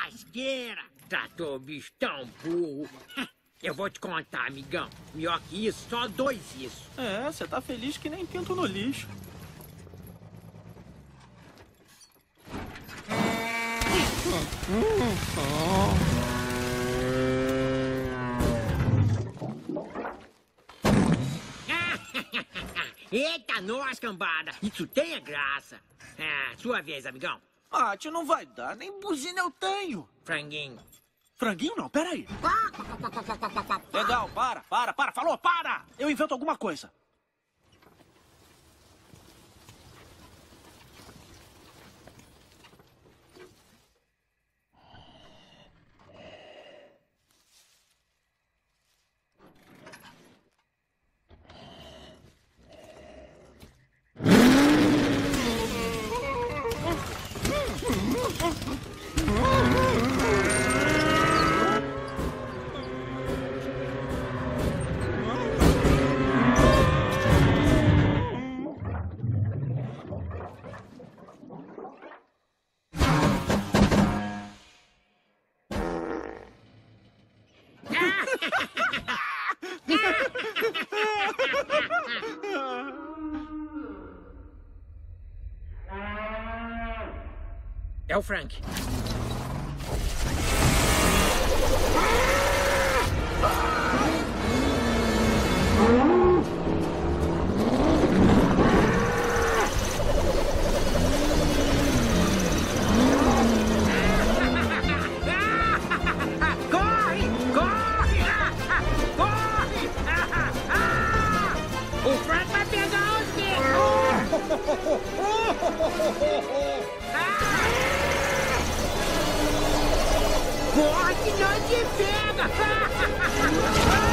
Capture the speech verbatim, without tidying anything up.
lasqueira. Tratou o bicho tão burro. Eu vou te contar, amigão. Melhor que isso, só dois isso. É, você tá feliz que nem pinto no lixo. Eita, nós, cambada. Isso tem a graça. É, sua vez, amigão. Ah, tio, não vai dar. Nem buzina eu tenho. Franguinho. Franguinho não, peraí. Legal, para, para, para. Falou, para! Eu invento alguma coisa. É o Frank. Corre! Corre! Corre! O Frank vai pegar você! Corre, não te pega!